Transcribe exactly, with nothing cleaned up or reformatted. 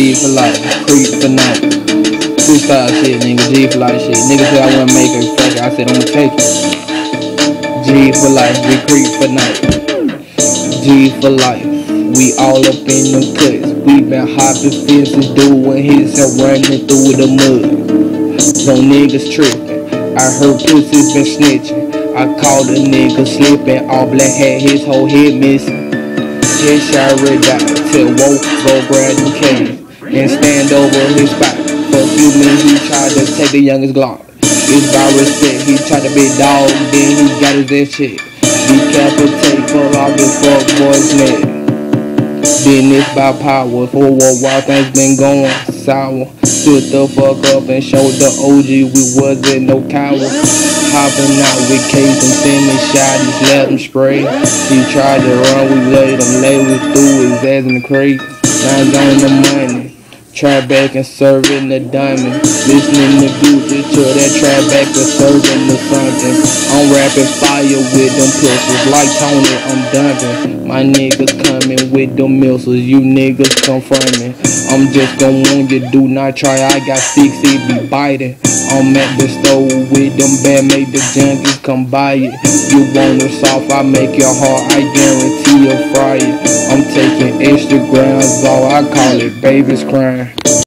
G for life, creep for night. Freestyle shit, nigga, G for life shit. Nigga said I wanna make it, fuck it, I said I'ma take it. G for life, we creep for night. G for life, we all up in them cuts. We been hopping fences, doing hits and running through the mud. No niggas tripping, I heard pussies been snitching. I called a nigga slipping, all black had his whole head missing. Headshot red dot, till woke, go grab the cage, and stand over his spot. For a few minutes he tried to take the youngest Glock. It's by respect, he tried to be dog, then he got his ass checked. Decapitate, fuck off the fuck boy's neck. Then it's by power, for a while things been going sour. Stood the fuck up and showed the O G we wasn't no coward. Hopping out with Case and Simmons, shot, he slapped him spray. He tried to run, we laid him, lay we threw his ass in the crate. Nines on the money, trap back and serving the diamond. Listening to Gucci to that trap back and serving the something. I'm rapping fire with them pistols, like Tony, I'm dumping. My niggas coming with them missiles, you niggas confirming. I'm just gon' warn you, do not try, I got six, it be biting. I'm at the store with them bad, make the junkies come buy it. You want it soft, I make your heart, I guarantee you'll fry it. I'm taking extra grams, all I call it baby's crying.